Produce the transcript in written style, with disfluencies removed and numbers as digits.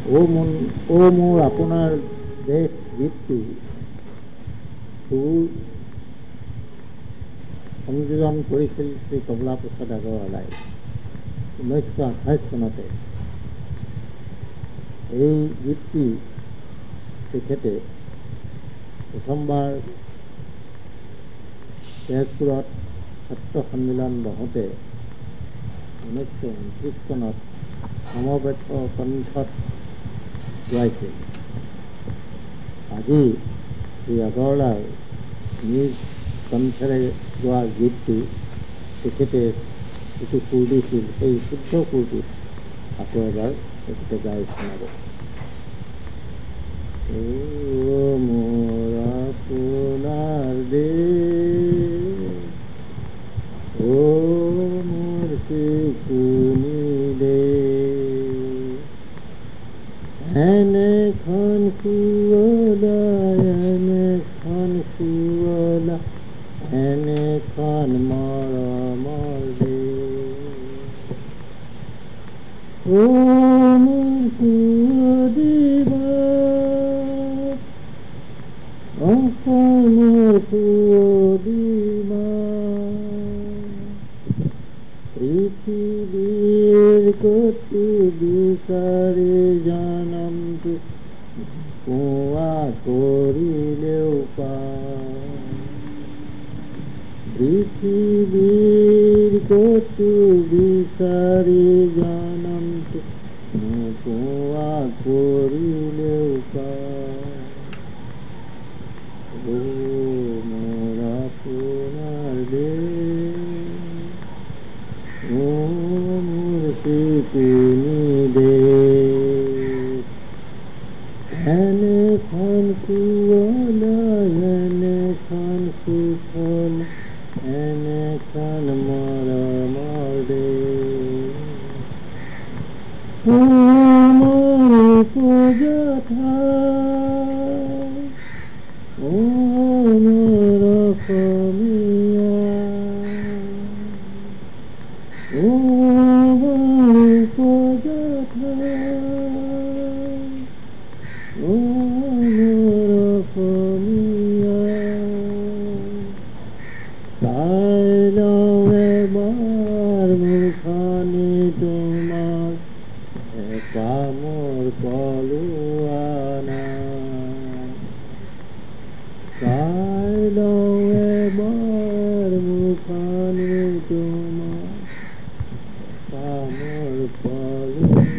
ও মোৰ আপোনাৰ দেশ গীতটো সুৰ সংযোজন কৰিছিল শ্ৰী কমলা প্ৰসাদ আগৰৱালাই 1928 চনতে। এই গীতটি তেখেতে প্ৰথমবাৰ তেজপুৰত ছাত্ৰ সন্মিলন বহোঁতে 1929 চনত সমবেত কণ্ঠত গাইছিল। আজি শ্ৰী আগৰৱালাৰ নিজ কণ্ঠেৰে গোৱা গীতটি তেখেতে যিটো সুৰ দিছিল সেই শুদ্ধ সুৰটো আকৌ এবাৰ তেখেতে গাই শুনাব। ও মোৰ আপোনাৰ দেশ, ও মোৰ চিকুনি দেশ, এনেখন শুৱলা, এনেখন শুৱলা, এনেখন মৰমৰ দেশ। ও মোৰ সুদিবা, অসমৰ সুদিবা, পৃথিৱীৰ ক'তো বিচাৰি জনমটো পোৱা কৰিলেও পায়, পৃথিৱীৰ ক'তো বিচাৰি জনমটো নোপোৱা কৰিলেও পায়। ও মোৰ আপোনাৰ দেশ, ও মোৰ চিকুনি দেশ, এনেখন শুৱলা, এনেখন সুফলা, এনেখন মৰমৰ দেশ। ও মোৰ উপজঠাই, ও মোৰ অসমীয়া, ও মোৰ উপজঠাই, ও মোৰ অসমীয়া, চাই লওঁ এবাৰ মুখনি তোমাৰ, এপাহ মোৰ পলোৱা নাই। চাই লওঁ এবাৰ মুখনি তোমাৰ, এপাহ মোৰ পলোৱা